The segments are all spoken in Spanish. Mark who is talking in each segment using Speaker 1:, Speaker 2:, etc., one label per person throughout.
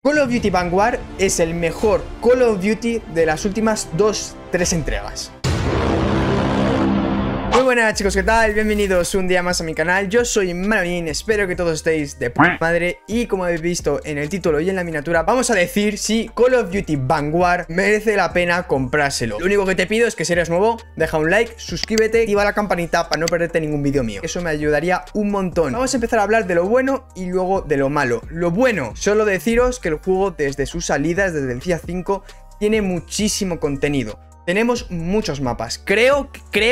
Speaker 1: Call of Duty Vanguard es el mejor Call of Duty de las últimas 2-3 entregas. Muy buenas chicos, ¿qué tal? Bienvenidos un día más a mi canal. Yo soy Maravin, espero que todos estéis de puta madre. Y como habéis visto en el título y en la miniatura, vamos a decir si Call of Duty Vanguard merece la pena comprárselo. Lo único que te pido es que si eres nuevo, deja un like, suscríbete y activa la campanita para no perderte ningún vídeo mío. Eso me ayudaría un montón. Vamos a empezar a hablar de lo bueno y luego de lo malo. Lo bueno, solo deciros que el juego desde sus salidas, desde el día 5, tiene muchísimo contenido. Tenemos muchos mapas. Creo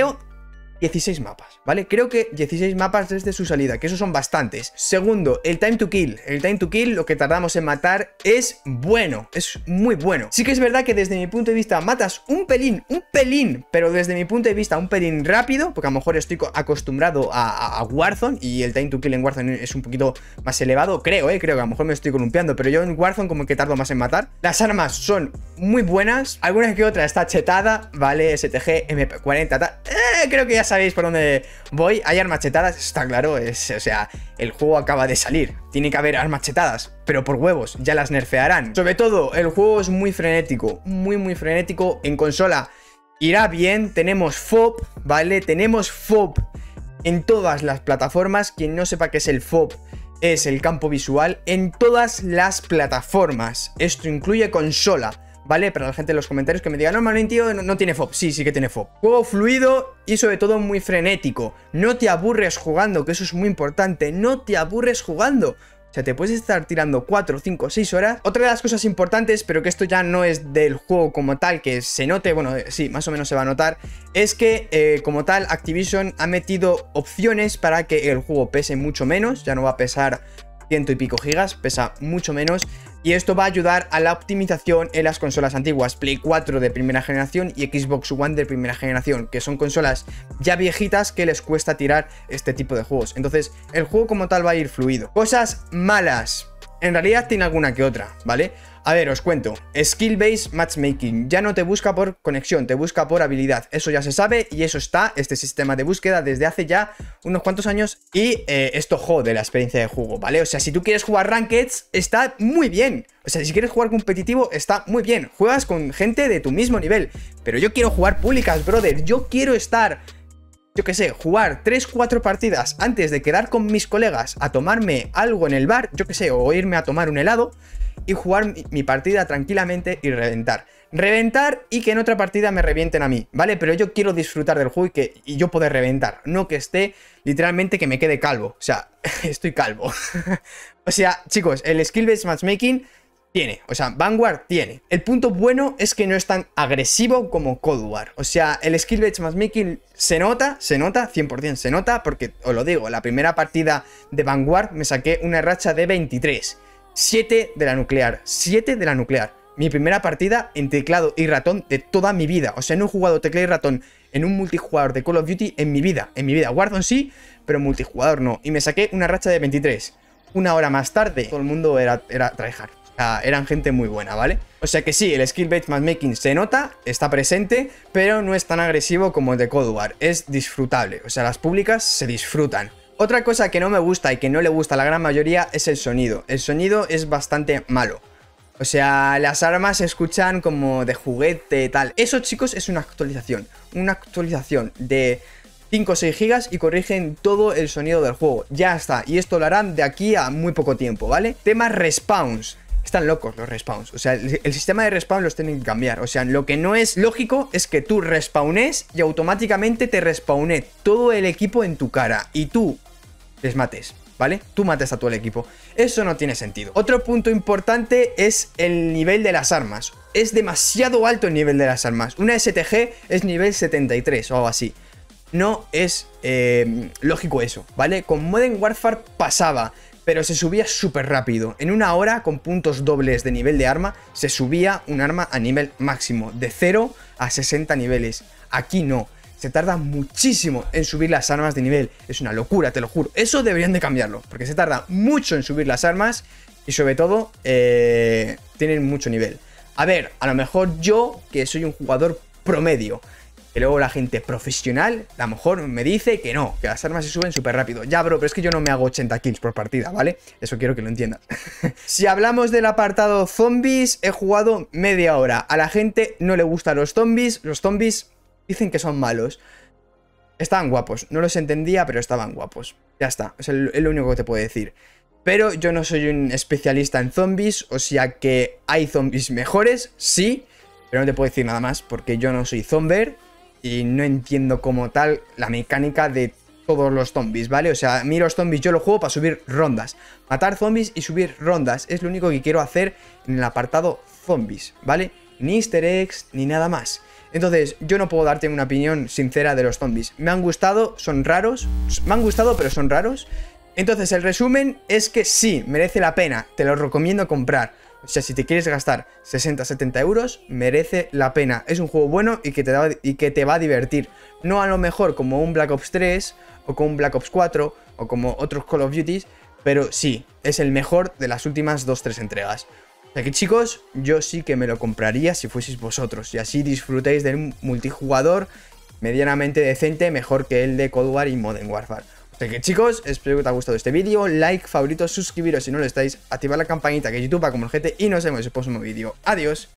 Speaker 1: 16 mapas, ¿vale? Creo que 16 mapas desde su salida, que esos son bastantes. Segundo, el time to kill. El time to kill, lo que tardamos en matar, es bueno, es muy bueno. Sí que es verdad que desde mi punto de vista matas un pelín, pero desde mi punto de vista un pelín rápido, porque a lo mejor estoy acostumbrado a Warzone y el time to kill en Warzone es un poquito más elevado, creo que a lo mejor me estoy columpiando, pero yo en Warzone como que tardo más en matar. Las armas son muy buenas, alguna que otra está chetada, ¿vale? STG, MP40, tal. Creo que ya sabéis por dónde voy. Hay armas chetadas, está claro, o sea, el juego acaba de salir, tiene que haber armas chetadas, pero por huevos, ya las nerfearán. Sobre todo, el juego es muy frenético, muy frenético. En consola irá bien, tenemos FOB, ¿vale? Tenemos FOB en todas las plataformas. Quien no sepa qué es el FOB, es el campo visual en todas las plataformas. Esto incluye consola, ¿vale? Para la gente en los comentarios que me diga, no, Manuel, tío, no tiene FOB. Sí que tiene FOB. Juego fluido y sobre todo muy frenético. No te aburres jugando, que eso es muy importante. No te aburres jugando. O sea, te puedes estar tirando 4, 5, 6 horas. Otra de las cosas importantes, pero que esto ya no es del juego como tal, que se note, bueno, sí, más o menos se va a notar, es que como tal Activision ha metido opciones para que el juego pese mucho menos. Ya no va a pesar 100 y pico gigas, pesa mucho menos. Y esto va a ayudar a la optimización en las consolas antiguas, Play 4 de primera generación y Xbox One de primera generación, que son consolas ya viejitas que les cuesta tirar este tipo de juegos. Entonces, el juego como tal va a ir fluido. Cosas malas. En realidad tiene alguna que otra, ¿vale? A ver, os cuento. Skill Based Matchmaking. Ya no te busca por conexión, te busca por habilidad. Eso ya se sabe y eso está, este sistema de búsqueda, desde hace ya unos cuantos años. Y esto jode la experiencia de juego, ¿vale? O sea, si tú quieres jugar Rankeds, está muy bien. O sea, si quieres jugar competitivo, está muy bien. Juegas con gente de tu mismo nivel. Pero yo quiero jugar públicas, brother. Yo quiero estar, yo qué sé, jugar 3-4 partidas antes de quedar con mis colegas a tomarme algo en el bar, yo qué sé, o irme a tomar un helado y jugar mi partida tranquilamente y reventar. Reventar y que en otra partida me revienten a mí, ¿vale? Pero yo quiero disfrutar del juego y yo poder reventar, no que esté literalmente que me quede calvo. O sea, estoy calvo. O sea, chicos, el Skill Based Matchmaking tiene, o sea, Vanguard tiene. El punto bueno es que no es tan agresivo como Cold War. O sea, el Skill Based Matchmaking se nota, 100% se nota, porque os lo digo, la primera partida de Vanguard me saqué una racha de 23. 7 de la nuclear, 7 de la nuclear. Mi primera partida en teclado y ratón de toda mi vida. O sea, no he jugado teclado y ratón en un multijugador de Call of Duty en mi vida. Warzone sí, pero multijugador no. Y me saqué una racha de 23. Una hora más tarde, todo el mundo era tryhard. O sea, eran gente muy buena, ¿vale? O sea que sí, el Skill Based Matchmaking se nota, está presente, pero no es tan agresivo como el de Cold War. Es disfrutable. O sea, las públicas se disfrutan. Otra cosa que no me gusta y que no le gusta a la gran mayoría es el sonido. El sonido es bastante malo. O sea, las armas se escuchan como de juguete, tal. Eso, chicos, es una actualización. Una actualización de 5 o 6 gigas y corrigen todo el sonido del juego. Ya está. Y esto lo harán de aquí a muy poco tiempo, ¿vale? Temas respawns. Están locos los respawns. O sea, el sistema de respawn los tienen que cambiar. O sea, lo que no es lógico es que tú respawnes y automáticamente te respawne todo el equipo en tu cara y tú les mates, ¿vale? Tú mates a todo el equipo. Eso no tiene sentido. Otro punto importante es el nivel de las armas. Es demasiado alto el nivel de las armas. Una STG es nivel 73 o algo así. No es lógico eso, ¿vale? Con Modern Warfare pasaba, pero se subía súper rápido. En una hora, con puntos dobles de nivel de arma, se subía un arma a nivel máximo, de 0 a 60 niveles. Aquí no. Se tarda muchísimo en subir las armas de nivel. Es una locura, te lo juro. Eso deberían de cambiarlo, porque se tarda mucho en subir las armas y sobre todo tienen mucho nivel. A ver, a lo mejor yo, que soy un jugador promedio, Que luego la gente profesional, a lo mejor me dice que no, que las armas se suben súper rápido. Ya, bro, pero es que yo no me hago 80 kills por partida, ¿vale? Eso quiero que lo entiendas. Si hablamos del apartado zombies, he jugado media hora. A la gente no le gustan los zombies dicen que son malos. Estaban guapos, no los entendía, pero estaban guapos. Ya está, es lo único que te puedo decir. Pero yo no soy un especialista en zombies, o sea que hay zombies mejores, sí, pero no te puedo decir nada más porque yo no soy zomber y no entiendo como tal la mecánica de todos los zombies, ¿vale? O sea, a mí los zombies yo los juego para subir rondas. Matar zombies y subir rondas es lo único que quiero hacer en el apartado zombies, ¿vale? Ni easter eggs, ni nada más. Entonces, yo no puedo darte una opinión sincera de los zombies. Me han gustado, son raros. Me han gustado, pero son raros. Entonces, el resumen es que sí, merece la pena. Te lo recomiendo comprar. O sea, si te quieres gastar 60-70 euros, merece la pena. Es un juego bueno y que te va a divertir. No a lo mejor como un Black Ops 3, o como un Black Ops 4, o como otros Call of Duty, pero sí, es el mejor de las últimas 2-3 entregas. O sea que, chicos, yo sí que me lo compraría si fueseis vosotros. Y así disfrutéis de un multijugador medianamente decente, mejor que el de Cold War y Modern Warfare. O sea que, chicos, espero que te haya gustado este vídeo. Like, favorito, suscribiros si no lo estáis, activar la campanita que YouTube va como el GT y nos vemos en el próximo vídeo. Adiós.